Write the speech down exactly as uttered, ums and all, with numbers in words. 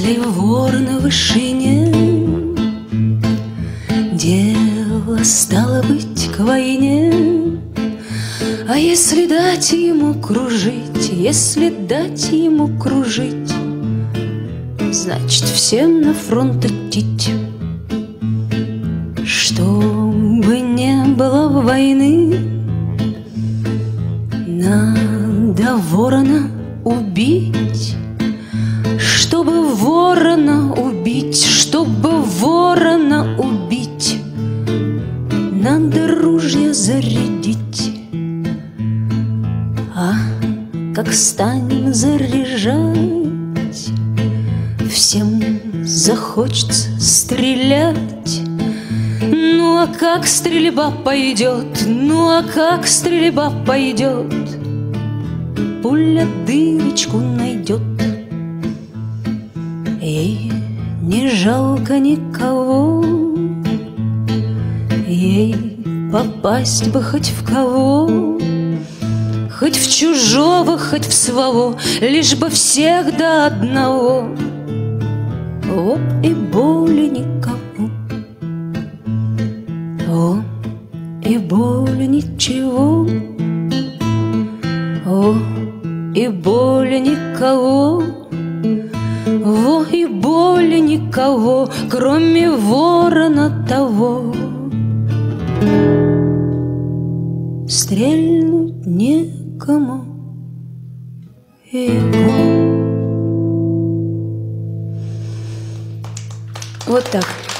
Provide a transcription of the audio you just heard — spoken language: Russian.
Если вор на вышине, дело стало быть к войне. А если дать ему кружить, если дать ему кружить, значит, всем на фронт идти. Чтобы не было войны, надо ворона убить. Чтобы ворона убить, чтобы ворона убить, надо ружья зарядить. А как станем заряжать, всем захочется стрелять. Ну а как стрельба пойдет, ну а как стрельба пойдет, пуля дырочку найдет. Ей не жалко никого, ей попасть бы хоть в кого, хоть в чужого, хоть в своего, лишь бы всех до одного. О, и боли никого, о, и боли ничего, о, и боли никого, о, и боли никого, кроме ворона того. Стрельнуть некому его. Вот так.